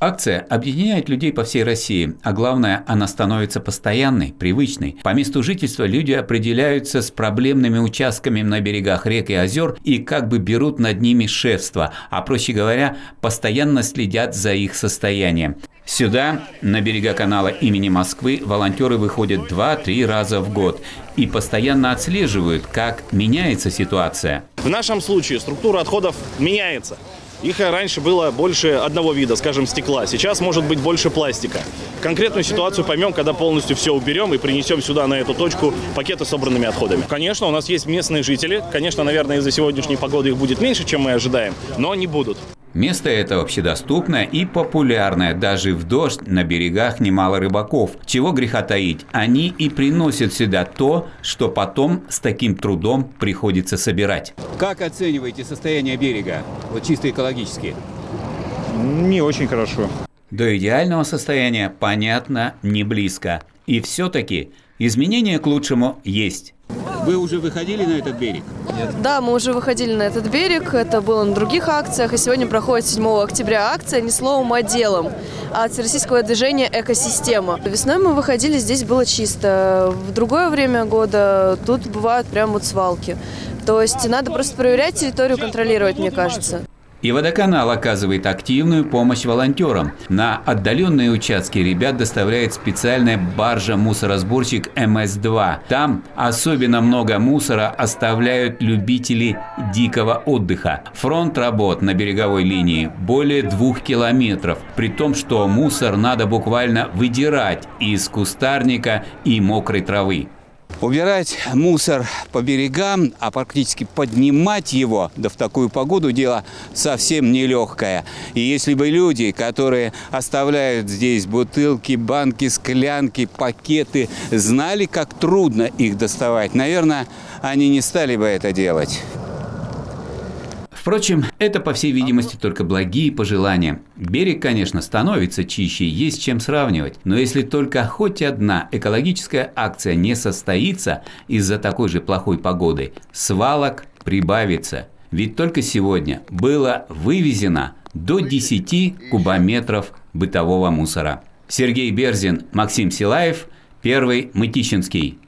Акция объединяет людей по всей России, а главное, она становится постоянной, привычной. По месту жительства люди определяются с проблемными участками на берегах рек и озер и как бы берут над ними шефство, а проще говоря, постоянно следят за их состоянием. Сюда, на берега канала имени Москвы, волонтеры выходят 2-3 раза в год и постоянно отслеживают, как меняется ситуация. В нашем случае структура отходов меняется. Их раньше было больше одного вида, скажем, стекла. Сейчас может быть больше пластика. Конкретную ситуацию поймем, когда полностью все уберем и принесем сюда, на эту точку, пакеты с собранными отходами. Конечно, у нас есть местные жители. Конечно, наверное, из-за сегодняшней погоды их будет меньше, чем мы ожидаем, но они будут. Место это общедоступное и популярное. Даже в дождь на берегах немало рыбаков. Чего греха таить, они и приносят сюда то, что потом с таким трудом приходится собирать. Как оцениваете состояние берега, вот чисто экологически? Не очень хорошо. До идеального состояния, понятно, не близко. И все-таки изменения к лучшему есть. Вы уже выходили на этот берег? Да, мы уже выходили на этот берег. Это было на других акциях. И сегодня проходит 7 октября акция «Не словом, а делом» от всероссийского движения «Экосистема». Весной мы выходили, здесь было чисто. В другое время года тут бывают прям вот свалки. То есть надо просто проверять территорию, контролировать, мне кажется. И водоканал оказывает активную помощь волонтерам. На отдаленные участки ребят доставляет специальная баржа-мусоросборщик МС-2. Там особенно много мусора оставляют любители дикого отдыха. Фронт работ на береговой линии более 2 километров, при том, что мусор надо буквально выдирать из кустарника и мокрой травы. Убирать мусор по берегам, а практически поднимать его, да в такую погоду, дело совсем нелегкое. И если бы люди, которые оставляют здесь бутылки, банки, склянки, пакеты, знали, как трудно их доставать, наверное, они не стали бы это делать. Впрочем, это, по всей видимости, только благие пожелания. Берег, конечно, становится чище, есть с чем сравнивать. Но если только хоть одна экологическая акция не состоится из-за такой же плохой погоды, свалок прибавится. Ведь только сегодня было вывезено до 10 кубометров бытового мусора. Сергей Берзин, Максим Силаев, Первый Мытищинский.